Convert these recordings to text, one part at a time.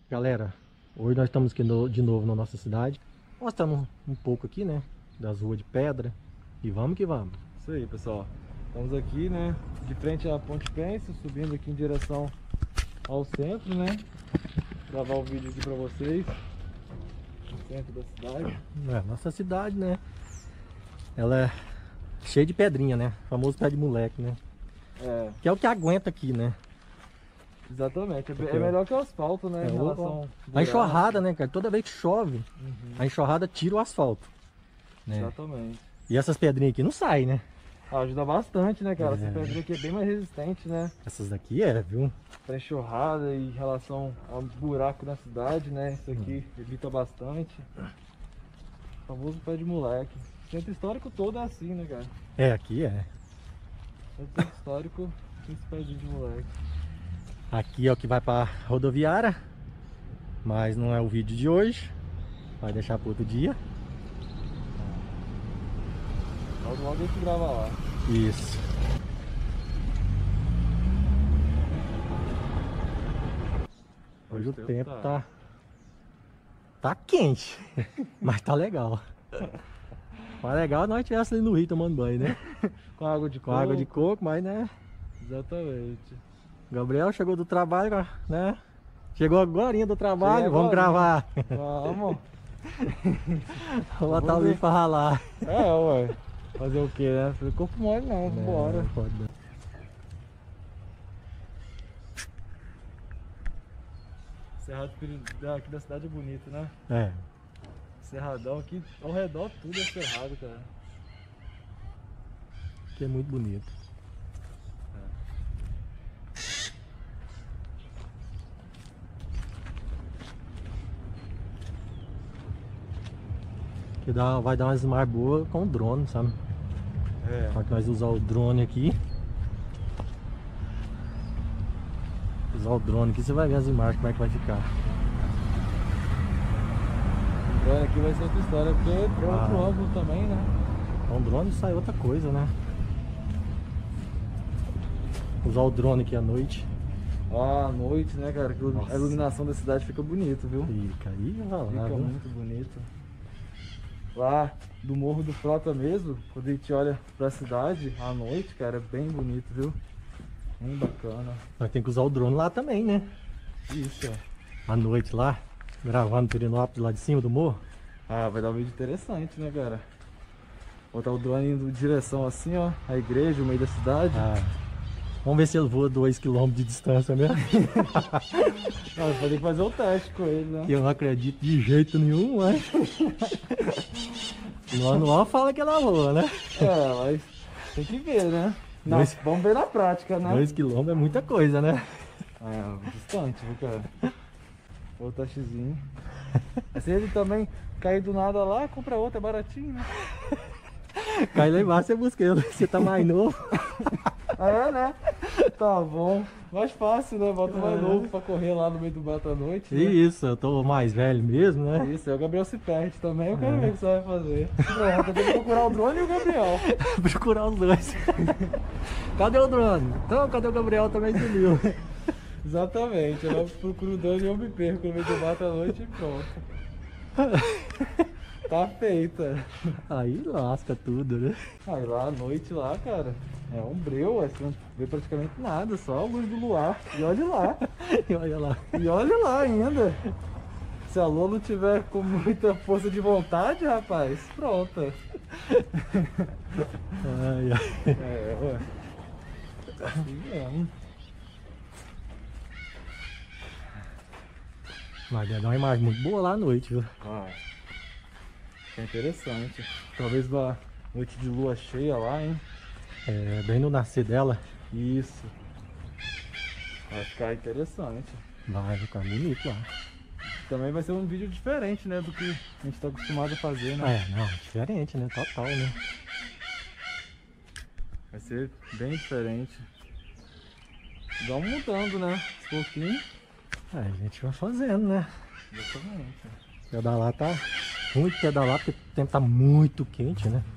Galera, hoje nós estamos aqui de novo na nossa cidade, mostrando um pouco aqui, né, das ruas de pedra, e vamos que vamos. Isso aí, pessoal. Estamos aqui, né, de frente à Ponte Pênsil, subindo aqui em direção ao centro, né, gravar o vídeo aqui pra vocês, no centro da cidade. Nossa cidade, né, ela é cheia de pedrinha, né, famoso pé de moleque, né, que é o que aguenta aqui, né. Exatamente, é melhor que o asfalto, né, em relação a enxurrada, né, cara, toda vez que chove, a enxurrada tira o asfalto, né? Exatamente. E essas pedrinhas aqui não saem, né? Ajuda bastante, né, cara, essa pedrinha aqui é bem mais resistente, né. Essas daqui viu? Pra enxurrada e em relação ao buraco na cidade, né, isso aqui evita bastante. O famoso pé de moleque. O centro histórico todo é assim, né, cara. Aqui O centro histórico tem esse pezinho de moleque. Aqui é o que vai para rodoviária, mas não é o vídeo de hoje, vai deixar para outro dia. Logo a gente grava lá. Isso. Hoje o tempo tá quente, mas tá legal. Mas legal nós estivéssemos ali no rio tomando banho, né? Com água de coco. Com água de coco, mas né? Exatamente. Gabriel chegou do trabalho, né? Chegou agorinha do trabalho, vamos gravar. Vamos. Vou botar o vídeo pra ralar. Ué. Fazer o que, né? Corpo mole não, vambora. Cerrado aqui da cidade é bonito, né? Cerradão aqui, ao redor tudo é cerrado, cara. Aqui é muito bonito. Que vai dar umas imagens boas com o drone, sabe? Só que nós usar o drone aqui. Usar o drone aqui, você vai ver as imagens como é que vai ficar. O drone aqui vai ser outra história, porque é outro ângulo também, né? Com o drone sai outra coisa, né? Usar o drone aqui à noite. À noite, né, cara? Que a iluminação da cidade fica bonito, viu? Fica aí, vai lá, fica viu? muito bonito. Lá do Morro do Frota mesmo, quando a gente olha pra cidade à noite, cara, é bem bonito, viu? Bem bacana. Nós temos que usar o drone lá também, né? Isso, à noite lá, gravando no Pirinópolis lá de cima do morro. Vai dar um vídeo interessante, né, cara? Botar o drone indo em direção assim, ó, a igreja, o meio da cidade. Vamos ver se ele voa 2 km de distância mesmo. Não, vai ter que fazer o teste com ele, né? Eu não acredito de jeito nenhum, mas... O anual fala que ela voa, né? Mas tem que ver, né? Vamos ver na prática, né? 2 km é muita coisa, né? Distante, viu, cara? O testezinho. Se ele também cair do nada lá, compra outra, é baratinho, né? Cai lá embaixo, você busca ele, você tá mais novo. Né? Tá bom. Mais fácil, né? Bota mais novo pra correr lá no meio do mato à noite. Né? Isso, eu tô mais velho mesmo, né? Isso, aí o Gabriel se perde também, eu quero ver o que você vai fazer. Pronto, tem que procurar o drone e o Gabriel. Procurar os dois. Cadê o drone? Então, cadê o Gabriel? Também sumiu. Exatamente, eu procuro o drone e eu me perco no meio do mato à noite e pronto. Tá feita. Aí lasca tudo, né? Aí lá à noite lá, cara, é um breu, você não vê praticamente nada, só a luz do luar. E olha lá. E olha lá. E olha lá ainda. Se a Lô não tiver com muita força de vontade, rapaz, pronto. Ué. Assim mesmo. Mas ia dar uma imagem muito boa lá à noite, viu? É interessante. Talvez uma noite de lua cheia lá, hein? Bem no nascer dela. Isso. Vai ficar interessante. Vai ficar bonito lá. Também vai ser um vídeo diferente, né? Do que a gente tá acostumado a fazer, né? Não, diferente, né? Total, né? Vai ser bem diferente. Vamos mudando, né? Um pouquinho. A gente vai fazendo, né? Exatamente. Pedalar tá ruim de pedalar porque o tempo tá muito quente, né?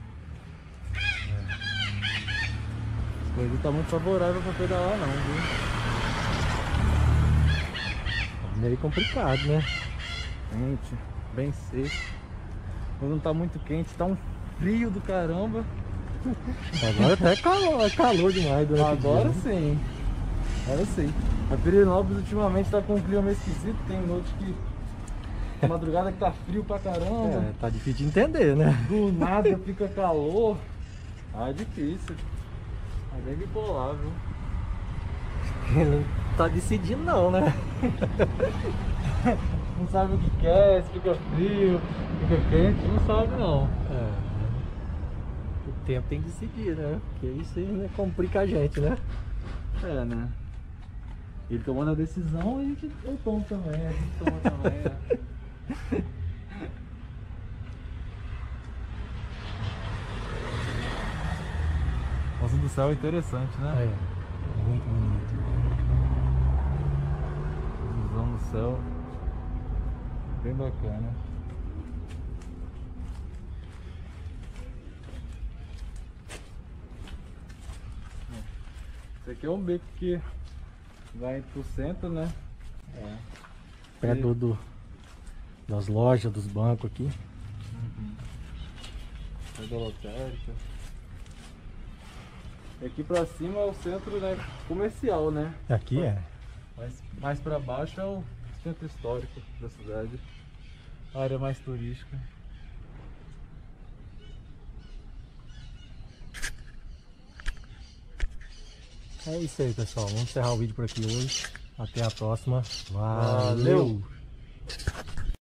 As coisas não tá muito favorável pra pedalar não, viu? Meio complicado, né? Quente, bem seco. Quando não tá muito quente, tá um frio do caramba. Agora até calor demais durante Agora o dia, né? sim. Agora sim. A Pirenópolis ultimamente tá com um clima meio esquisito. Tem noite que... madrugada que tá frio pra caramba. É, tá difícil de entender, né? Do nada fica calor. Ah, é difícil. É bem bipolar, viu? Ele não tá decidindo não, né? Não sabe o que quer, se fica frio, fica quente, não sabe não. É, o tempo tem que decidir, né? Porque isso aí, né, complica a gente, né? É, né? Ele tomando a decisão, eu tomo também, a gente toma também, né? Nossa, do céu é interessante, né? É, muito bonito. Visão do céu, bem bacana. Esse aqui é um beco que vai pro centro, né? É. Perto das lojas, dos bancos aqui. É da lotérica. E aqui pra cima é o centro, né, comercial, né? Aqui é. Mais pra baixo é o centro histórico da cidade. A área mais turística. É isso aí, pessoal. Vamos encerrar o vídeo por aqui hoje. Até a próxima. Valeu!